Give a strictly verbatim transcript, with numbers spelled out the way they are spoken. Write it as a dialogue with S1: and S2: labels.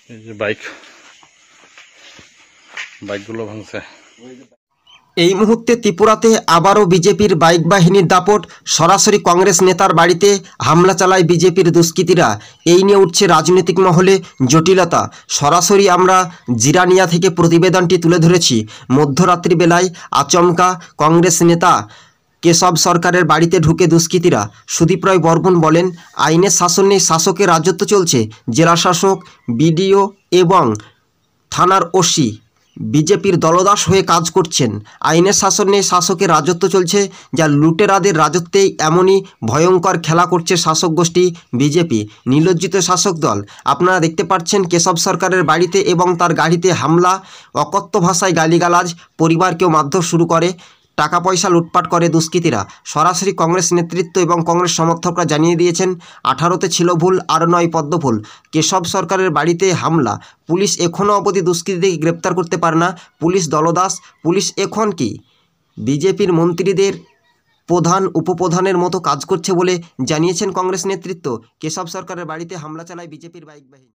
S1: এই যে বাইক বাইকগুলো ভাঙছে।
S2: এই মুহূর্তে ত্রিপুরাতে আবারও বিজেপির বাইক বাহিনীর দাপট। সরাসরি কংগ্রেস নেতার বাড়িতে হামলা চালায় বিজেপির দুষ্কৃতীরা। এই নিয়ে উঠছে রাজনৈতিক মহলে জটিলতা। সরাসরি আমরা জিরানিয়া থেকে প্রতিবেদনটি তুলে ধরেছি। মধ্যরাত্রি বেলায় আচমকা কংগ্রেস নেতা কেশব সরকারের বাড়িতে ঢুকে দুষ্কৃতীরা। সুদীপ রায় বর্মন বলেন, আইনের শাসন নেই, শাসকের রাজত্ব চলছে। জেলা শাসক, বিডিও এবং থানার ওসি বিজেপির দলদাস হয়ে কাজ করছেন। আইনের শাসন নেই, শাসকের রাজত্ব চলছে। যা লুটেরাদের রাজত্বেই এমনই ভয়ঙ্কর খেলা করছে শাসক গোষ্ঠী বিজেপি, নির্লজ্জিত শাসক দল। আপনারা দেখতে পাচ্ছেন কেশব সরকারের বাড়িতে এবং তার গাড়িতে হামলা, অকথ্য ভাষায় গালিগালাজ, পরিবারকেও মারধর শুরু করে, টাকা পয়সা লুটপাট করে দুষ্কৃতীরা। সরাসরি কংগ্রেস নেতৃত্ব এবং কংগ্রেস সমর্থকরা জানিয়ে দিয়েছেন আঠারোতে ছিল ভুল, আর নয় পদ্ম ভুল। কেশব সরকারের বাড়িতে হামলা, পুলিশ এখনও অবধি দুষ্কৃতীকে গ্রেপ্তার করতে পারে না। পুলিশ দলদাস। পুলিশ এখন কি বিজেপির মন্ত্রীদের প্রধান উপপ্রধানের মতো কাজ করছে বলে জানিয়েছেন কংগ্রেস নেতৃত্ব। কেশব সরকারের বাড়িতে হামলা চালায় বিজেপির বাইক বাহিনী।